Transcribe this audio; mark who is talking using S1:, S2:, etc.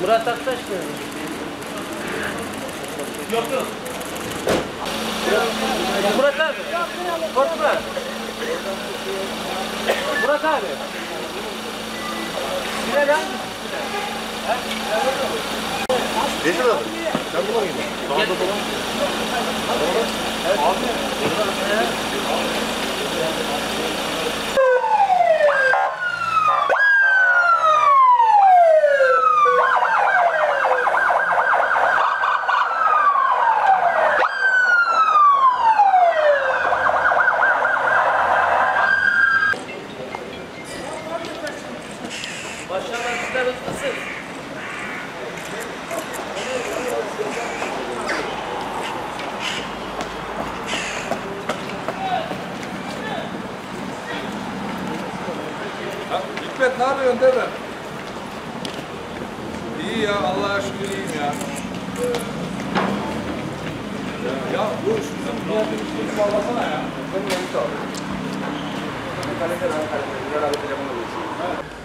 S1: Murat Aktaş nerede? Yok yok. Murat abi. Korkma. Murat abi. Sinan abi.
S2: Yeşil abi. Sen buna gidin. Sağda dolan. Abi.
S1: Maşallah sizler hızlısın.
S3: Hikmet ne yapıyorsun değil mi? İyi ya, Allah'a şükür iyiyim ya. Ya bu bizim niyetimizi bağlasana ya. Sen de onu sağ ol. Kalite.